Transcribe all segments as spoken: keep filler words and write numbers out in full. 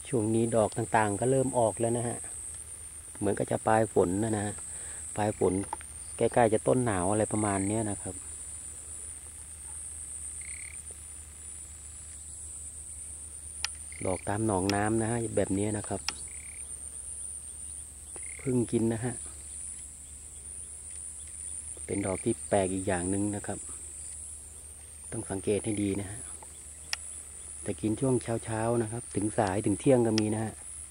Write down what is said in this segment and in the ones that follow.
ช่วงนี้ดอกต่างๆก็เริ่มออกแล้วนะฮะเหมือนก็จะปลายฝนนะนะปลายฝนใกล้ๆจะต้นหนาวอะไรประมาณนี้นะครับดอกตามหนองน้ำนะฮะแบบนี้นะครับพึ่งกินนะฮะเป็นดอกที่แปลกอีกอย่างหนึ่งนะครับต้องสังเกตให้ดีนะฮะแต่กินช่วงเช้าๆนะครับถึงสายถึงเที่ยงก็มีนะฮะ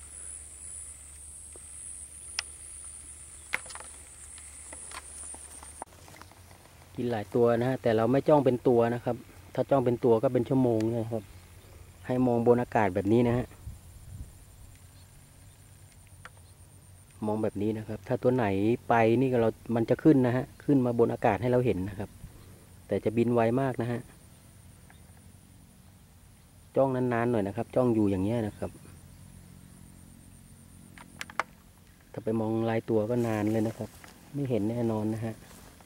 กินหลายตัวนะฮะแต่เราไม่จ้องเป็นตัวนะครับถ้าจ้องเป็นตัวก็เป็นชั่วโมงนะครับให้มองบนอากาศแบบนี้นะฮะมองแบบนี้นะครับถ้าตัวไหนไปนี่เรามันจะขึ้นนะฮะขึ้นมาบนอากาศให้เราเห็นนะครับแต่จะบินไวมากนะฮะจ้องนานๆหน่อยนะครับจ้องอยู่อย่างเงี้ยนะครับถ้าไปมองลายตัวก็นานเลยนะครับไม่เห็นแน่นอนนะฮะ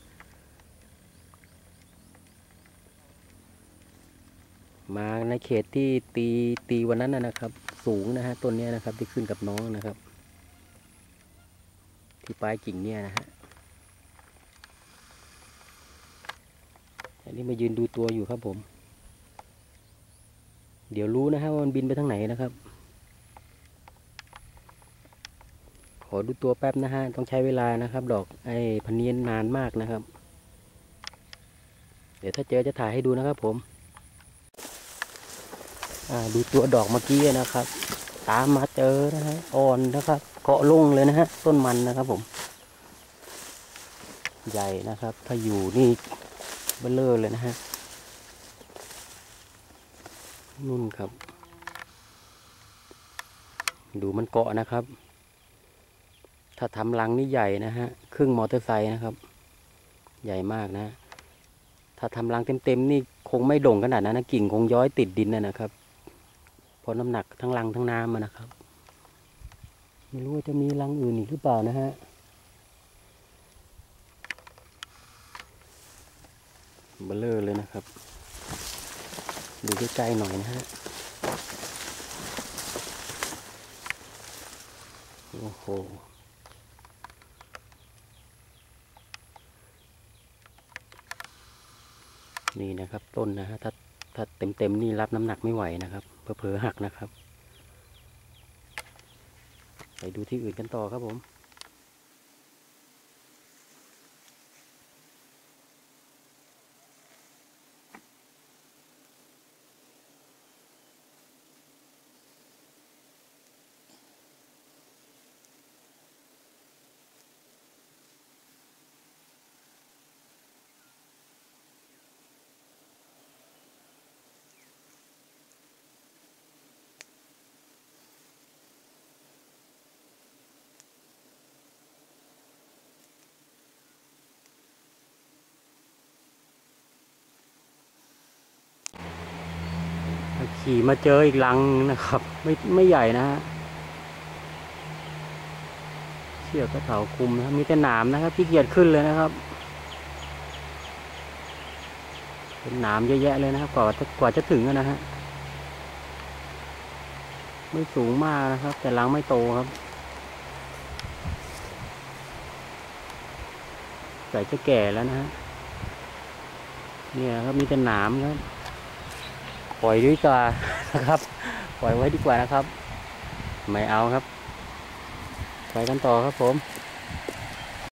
มาในเขตที่ตีตีวันนั้นนะครับสูงนะฮะต้นนี้นะครับที่ขึ้นกับน้องนะครับที่ปลายกิ่งเนี่ยนะฮะอันนี้มายืนดูตัวอยู่ครับผมเดี๋ยวรู้นะฮะว่ามันบินไปทางไหนนะครับขอดูตัวแป๊บนะฮะต้องใช้เวลานะครับดอกไอ้พันเนียนนานมากนะครับเดี๋ยวถ้าเจอจะถ่ายให้ดูนะครับผมดูตัวดอกเมื่อกี้นะครับตามมาเจอนะฮะอ่อนนะครับเกาะลงเลยนะฮะต้นมันนะครับผมใหญ่นะครับถ้าอยู่นี่เบลอเลยนะฮะนุ่นครับดูมันเกาะนะครับถ้าทำรังนี่ใหญ่นะฮะครึ่งมอเตอร์ไซค์นะครับใหญ่มากนะถ้าทำรังเต็มๆนี่คงไม่โด่งขนาดนั้นนะกิ่งคงย้อยติดดินนะครับเพราะน้ำหนักทั้งรังทั้งน้ำนะครับไม่รู้ว่าจะมีรังอื่นอีกหรือเปล่านะฮะเบลอเลยนะครับดูใกล้ๆหน่อยนะฮะโอ้โหนี่นะครับต้นนะฮะถ้าถ้าเต็มๆนี่รับน้ำหนักไม่ไหวนะครับเผลอๆหักนะครับไปดูที่อื่นกันต่อครับผมขี่มาเจออีกรังนะครับไม่ไม่ใหญ่นะฮะเชือกกระเถาคุมนะมีแต่หนามนะครับขี้เกียจขึ้นเลยนะครับเป็นหนามเยอะแยะเลยนะครับกว่ากว่าจะถึงนะฮะไม่สูงมากนะครับแต่รังไม่โตครับใส่จะแก่แล้วนะฮะเนี่ยครับมีแต่หนามครับปล่อยดีกว่านะครับปล่อยไว้ดีกว่านะครับไม่เอาครับไปกันต่อครับผม